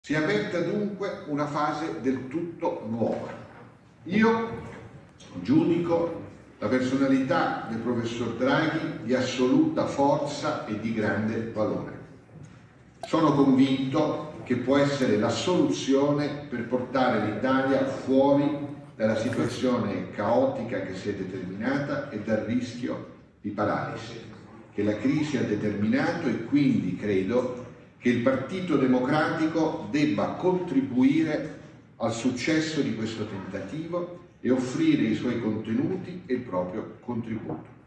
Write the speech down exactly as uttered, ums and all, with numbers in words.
Si è aperta dunque una fase del tutto nuova. Io giudico la personalità del professor Draghi di assoluta forza e di grande valore. Sono convinto che può essere la soluzione per portare l'Italia fuori dalla situazione caotica che si è determinata e dal rischio di paralisi che la crisi ha determinato, e quindi credo che il Partito Democratico debba contribuire al successo di questo tentativo e offrire i suoi contenuti e il proprio contributo.